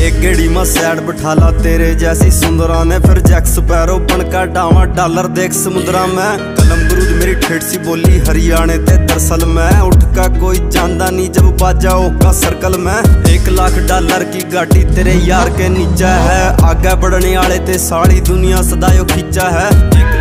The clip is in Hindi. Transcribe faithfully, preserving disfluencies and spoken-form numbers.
एक गेड़ी में सैड बिठाला तेरे जैसी सुंदरा ने, फिर जैक स्पैरो बनका डावा डॉलर देख समुद्रा में। कलम गुरूज मेरी ठेठ सी बोली हरियाणे ते दरअसल में, उठ का कोई जानदा नहीं जब बाजा ओका सर्कल में। एक लाख डॉलर की गाड़ी तेरे यार के नीचे है, आगे बढ़ने वाले ते सारी दुनिया सदायो खींचा है।